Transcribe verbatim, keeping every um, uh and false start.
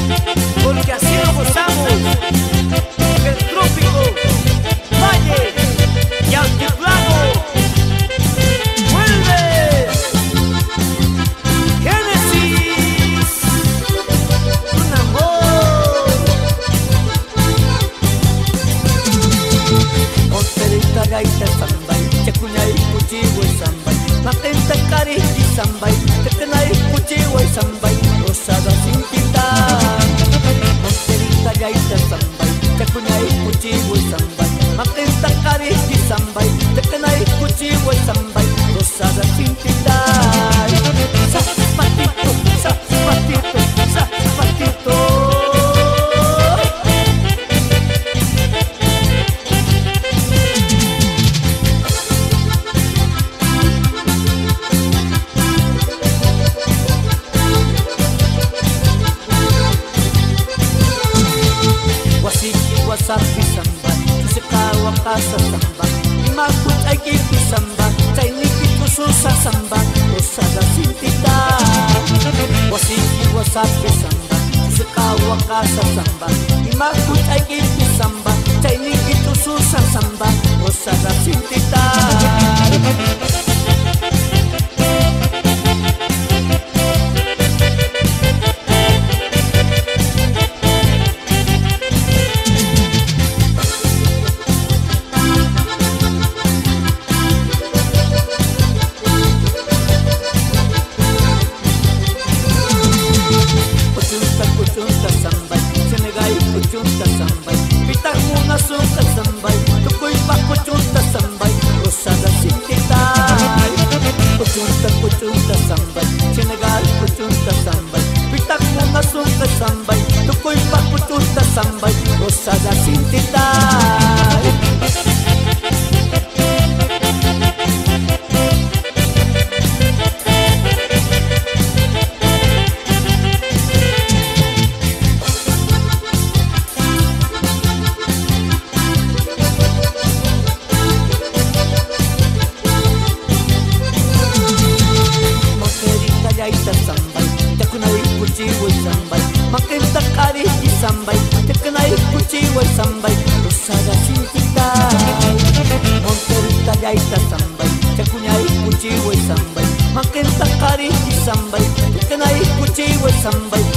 porque así lo gozamos. El trópico, valle y altiplano. ¡Vuelve! Génesis, un amor. Monterita gaita sambay, chacuñay cuchillo y sambay, matenta cari y sambay, tetenay cuchillo y sambay, rosada sin pintar. Monterita gaita sambay, chacuñay cuchillo y sambay, matenta cari y sambay, tetenay cuchillo y sambay, rosada sin pintar. Zapatito, zapatito, zapatito. Wasabi samba, susikawa kasa samba, imakut ay kiti samba, chayniki kususa samba, usada sintita. Wasiki wasabi samba, susikawa kasa samba, imakut ay kiti samba, chayniki kususa samba, usada sintita. Kuchunta sambay, Senegal kuchunta sambay, pitang muna sunta sambay, tukoy pa kuchunta sambay, rosada sintitay. Kuchunta kuchunta sambay, Senegal kuchunta sambay, pitang muna sunta sambay, tukoy pa kuchunta sambay, rosada sintitay. Sambay, takunay kuchiwo sambay, makenta kari y sambay, takunay kuchiwo sambay, rosada sintitay. Monterita gaita sambay, takunay kuchiwo sambay, makenta kari y sambay, takunay kuchiwo sambay,